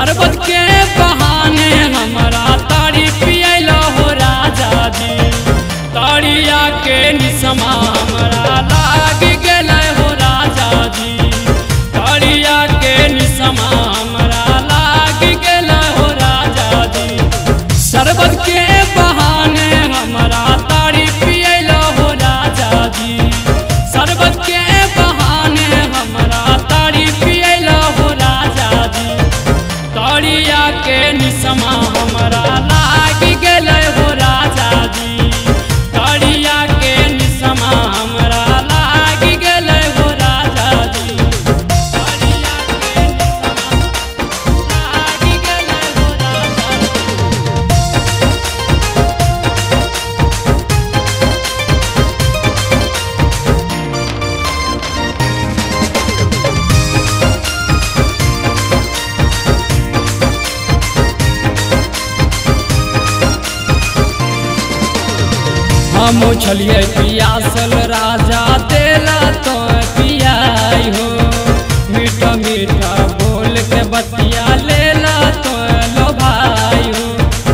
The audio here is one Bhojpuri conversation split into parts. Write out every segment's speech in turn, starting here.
शरबत के बहाने हमारा ताड़ी पियला हो राजा जी। ताड़िया के निसमा हमारा लाग गेल हो राजा जी। ताड़िया के निसमा हमारा लाग गेल हो राजा जी। शरबत के बहाने हमारा ताड़ी पियला हो राजा जी। शरबत के बहाने हमारा ताड़ी पियला हो राजा जी। ताड़िया के निसमा हमारा लाग गेल हो राजा जी। ताड़िया के निसमा हमारा लाग गेल हो राजा जी। ताड़िया के निसमा लाग गेल हो राजा जी। हम छलिए पियासल राजा देला तो पियाई हो। मीठा मीठा बोल के बतिया लेला तो लो भाई हो।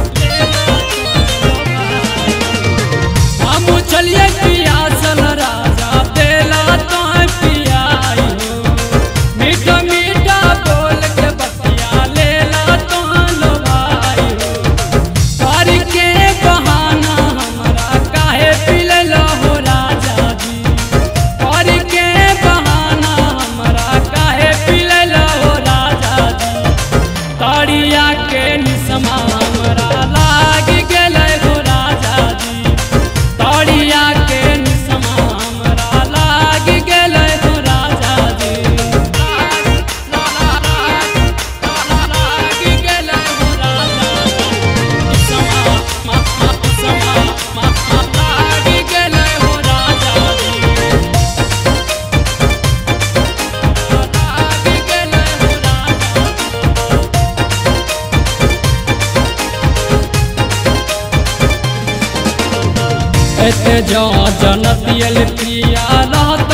हम छलिए पियासल राजा देला तो पियाई हो। मीठा मीठा बोल के बतिया लेला तो लो भाई हो। तारी के बहाना हमारा काहे पिलला हो राजा जी। तारी के बहाना हमारा काहे पिलला हो राजा जी। ताड़िया के निसमा हमारा लाग गेल हो राजा जी। ताड़िया के निसमा हमारा लाग गेल हो राजा जी। लाग गेल हो राजा जी। निसमा लाग गेल हो राजा जी। लाग गेल हो राजा जी। एते जो जनतियल पिया रहत